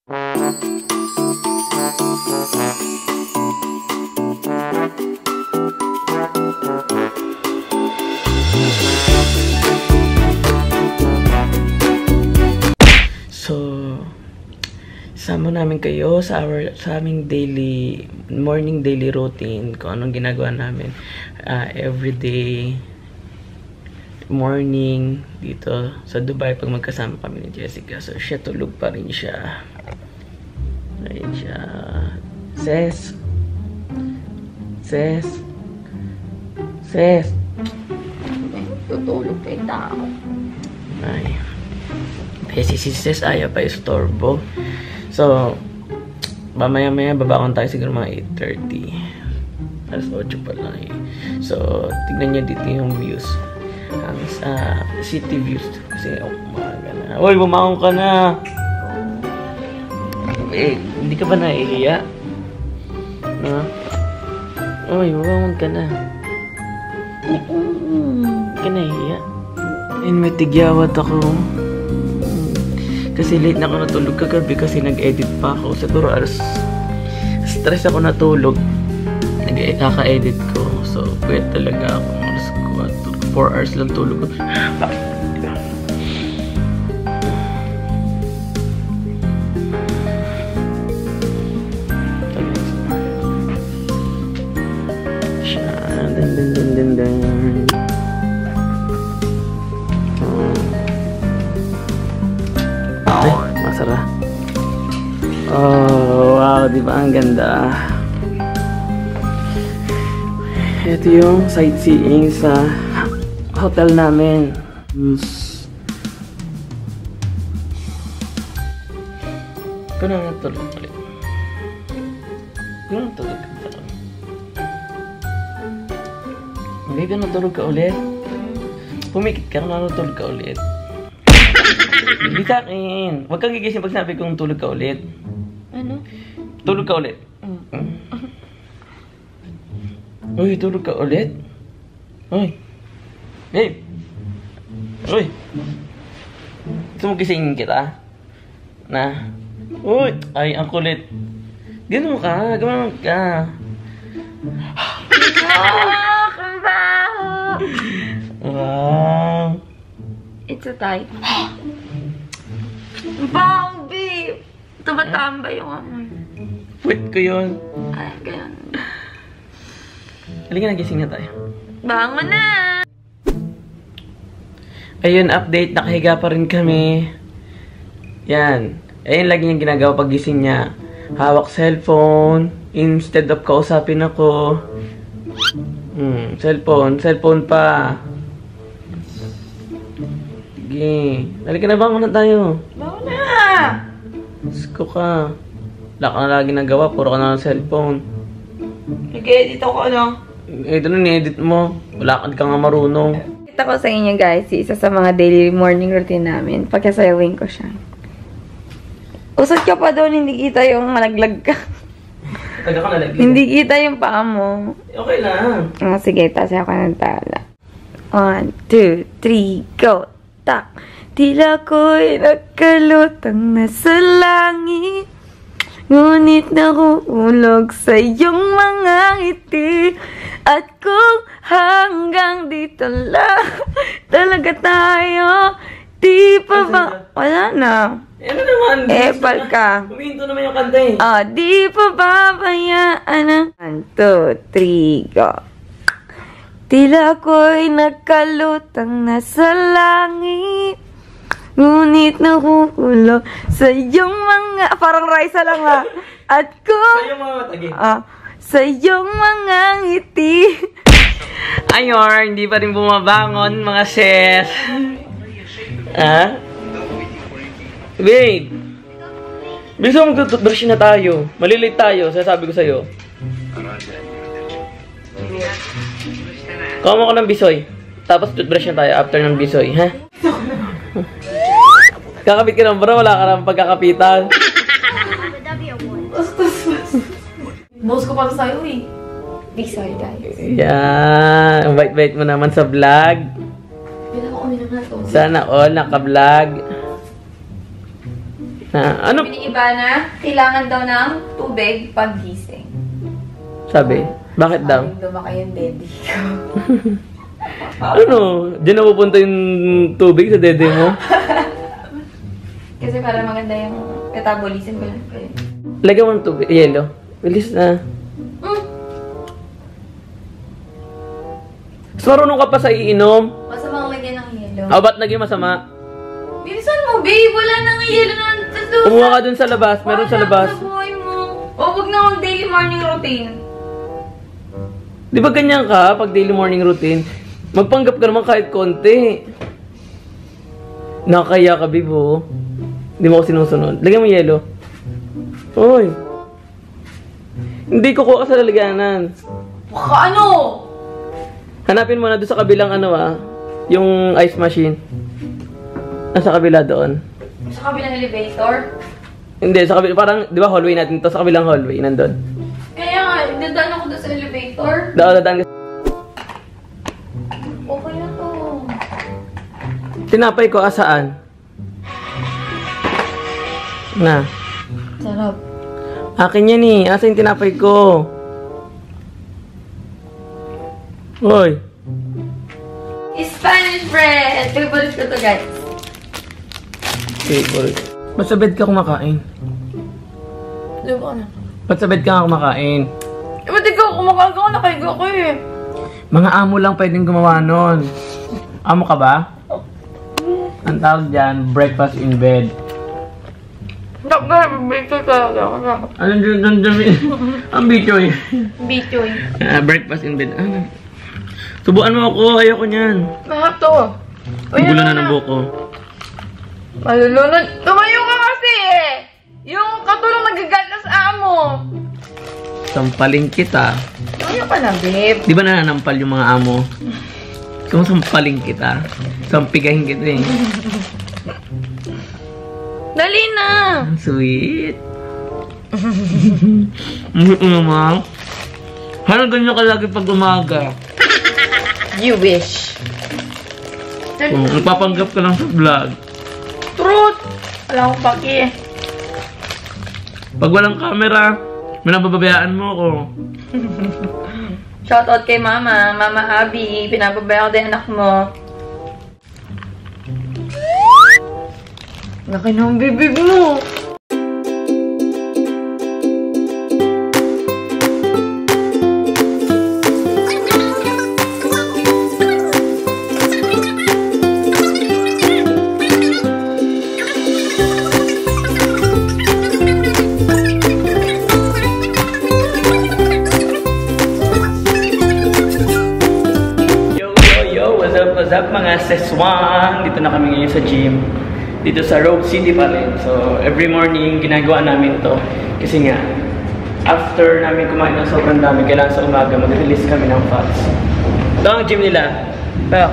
Sama namin kayo sa aming morning daily routine, kung anong ginagawa namin everyday morning dito sa Dubai pag magkasama kami ni Jessica. So siya tulog pa rin siya. Ayun siya. Ses. Tutulog kay tao. Ay. Si Ses ayaw pa istorbo. So, mamaya-maya babakon tayo siguro mga 8:30. Alas 8 pa lang eh. So, tignan nyo dito yung views. Ang city views. Kasi umaga na. Uy, bumangon ka na! Eh, hindi ka ba naiiya? Ha? Uy, bumangon ka na. Hindi ka naiiya. And may tigyawat ako. Kasi late na ako natulog kagabi kasi nag-edit pa ako. Siguro stress ako natulog. Kaka-edit ko. So, pwede talaga ako. 4 hours lang tulog ko. Masarap. Oh, wow, di ba ang ganda? Ito yung sightseeing sa hotel namin. Ikaw na natulog ulit. Ikaw na natulog ka ulit. Hindi ka natulog ka ulit. Pumikit ka na natulog ka ulit. Hindi sa akin. Huwag kang gigising pag sabi kong tulog ka ulit. Ano? Tulog ka ulit. Uy, tulog ka ulit? Uy. Babe. Uy. Gusto mo gisingin kita? Na? Uy. Ay, ang kulit. Gano'n ka. Gano'n ka. Wow. It's a type. Bang, babe! Tumatambay yung amoy. Wait ko yun. Ay, ganyan. Halika na, gising na tayo. Bangon na! Ayun, update. Nakahiga pa rin kami. Yan. Ayun, lagi niyang ginagawa pag gising niya. Hawak cellphone. Instead of kausapin ako. Cellphone pa. Sige. Halika na, bangon na tayo. Bangon na! Gusto ka. Wala ka na lagi nagawa. Puro ka na ng cellphone. Nag-edit ako, ano? Ito na, ni-edit mo. Wala ka nga marunong. Kita ko sa inyo, guys, isa sa mga daily morning routine namin. Pagkasayawin ko siya. Usod ka pa doon, hindi kita yung malaglag ka. Taga ka nalaglag. Hindi kita yung paa mo. Okay lang. Oh, sige, tasya ka ng tala. 1, 2, 3, go! Tak! Tila ko'y nagkalutang nasa langit. Ngunit nakuulog sa iyong mga ngiti. At kung hanggang dito lang talaga tayo, di pa ba... Wala na. Ano naman? Epal ka. Huminto naman yung kanta eh. Di pa babayaan ang... 1, 2, 3, go. Tila ko'y nagkalutang nasa langit. Ngunit nakukulong sa iyong mga... Parang Raisa lang ha. At kung... Sa iyong mga matagi. Sa iyong mga ngiti. Ayor, hindi pa rin bumabangon mga sis. Ha? Babe! Bisa mo mag-toothbrush na tayo. Malilate tayo, sasabi ko sa'yo. Kuha mo ko ng bisoy. Tapos toothbrush na tayo after ng bisoy, ha? Kakapit ka naman, bro. Wala ka naman pagkakapitan. Boss ko pa sa'yo eh. Big sorry guys. Yan. Bait-bait mo naman sa vlog. Bila ko uminom na to. Sana all naka-vlog. Na, ano? Sabi ni Ivana, kailangan daw ng tubig pag gising. Sabi? Bakit daw? Sabi lumaki yung daddy ko. Ano? Diyan na pupunta yung tubig sa dede mo? Kasi para maganda yung metabolism ko lang. Lagyan mo ng tubig. Yelo. Bilis na. Mas marunong ka pa sa iinom. Masamang lagyan ng yelo. Ba't naging masama? Bilisan mo, babe. Wala nang yelo na tatlo. Kumuha ka dun sa labas. Meron sa labas. Sa buhay mo. O, wag na ang daily morning routine. Di ba ganyan ka pag daily morning routine? Magpanggap ka naman kahit konti. Nakakaya ka, bibo. Hindi mo ako sinusunod. Lagyan mo yelo. Uy. Hindi kukuha ka sa lalagyanan. Baka ano? Hanapin mo na doon sa kabilang yung ice machine. Nasa kabila doon. Sa kabilang elevator? Hindi, sa kabila, parang, di ba hallway natin to? Sa kabilang hallway, nandun. Kaya nga, dadaan ako doon sa elevator. Dadaan ka. Okay na to. Tinapay ko, asaan? Na. Sarap. Akin yan eh. Asa yung tinapay ko? Hoy. Spanish bread! Favorite ko to, guys. Favorite. Ba't sa bed ka kumakain? Diba na? Ba't sa bed ka nga kumakain? Eh, ba't ikaw kumakain ka? Nakaiga ko eh. Mga amo lang pwedeng gumawa nun. Amo ka ba? Ang tawag dyan, breakfast in bed. Bichoy talaga. Anong dyan? Ang bichoy. Bichoy. Breakfast in bed. Subuan mo ako. Ayoko niyan. Mahap to. Gulo na ng buko. Malulunod. Tumayo ka kasi eh. Yung katulong nagagatas amo. Sampaling kita. Tumayo ka na, babe. Di ba nananampal yung mga amo? Sampaling kita. Sampigahin kita eh. Dali na. Sweet. Sweet naman. Parang ganyan ka lagi pag umaga. You wish. Nagpapanggap ka lang sa vlog. Truth. Wala akong paki. Pag walang camera, minababayaan mo ako. Shoutout kay Mama. Mama Abby. Pinababaya ko din anak mo. Laki ng bibig mo. What's up mga seswang? Dito na kami ngayon sa gym. Dito sa Road City pa rin. So, every morning, ginagawa namin to. Kasi nga, after namin kumain ng sobrang dami, kailangan sa umaga, mag-release kami ng fats. Ito ang gym nila. Pa.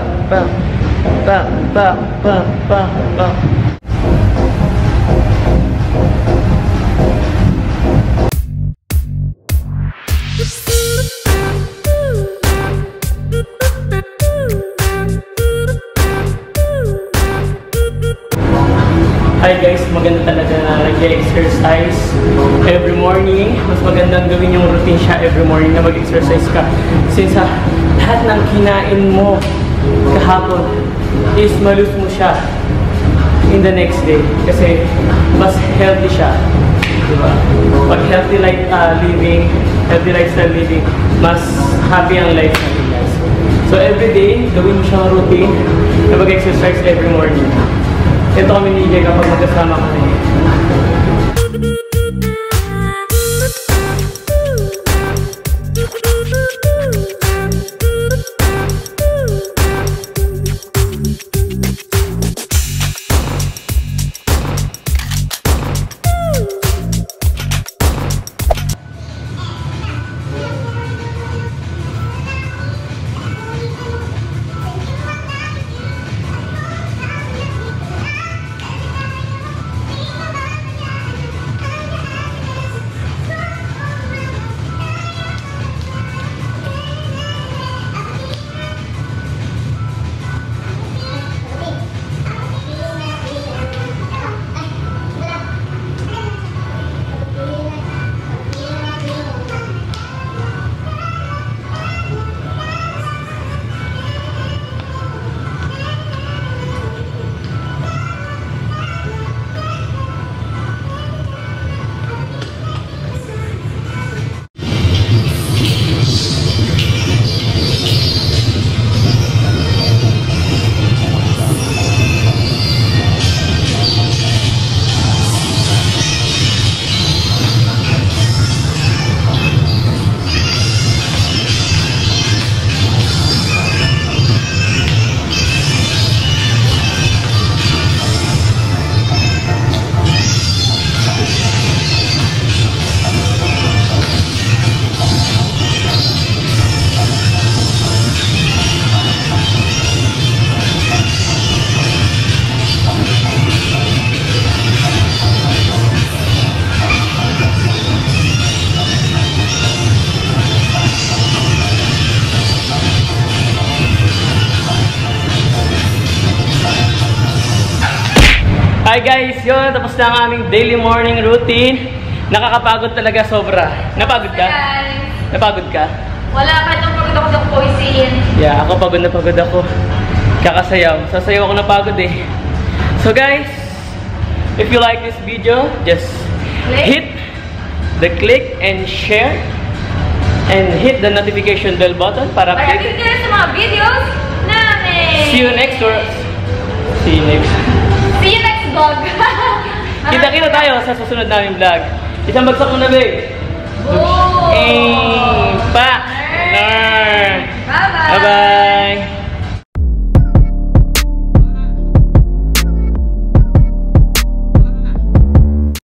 Hi guys, maganda talaga na nag-exercise every morning. Mas magandang gawin yung routine siya every morning na mag-exercise ka. Since lahat ng kinain mo kahapon is malus mo siya in the next day. Kasi mas healthy siya. Diba? Pag healthy healthy lifestyle living, mas happy ang life natin guys. So every day, gawin mo siyang routine na mag-exercise every morning. Ito kami ni Jay kapag magkasama kami. Hi guys, yun, tapos na ang aming daily morning routine. Nakakapagod talaga sobra. Napagod ka? Napagod ka? Wala pa itong pagod ako sa poisin. Yeah, ako pagod na pagod ako. Kakasayaw. Sasayaw ako na pagod eh. So guys, if you like this video, just hit the click and share. And hit the notification bell button para update. Para sa mga videos namin. See you next vlog. Kita-kita tayo sa susunod namin vlog. Isang bagsak mo na, babe. Boom! Pa! Bye-bye! Bye-bye!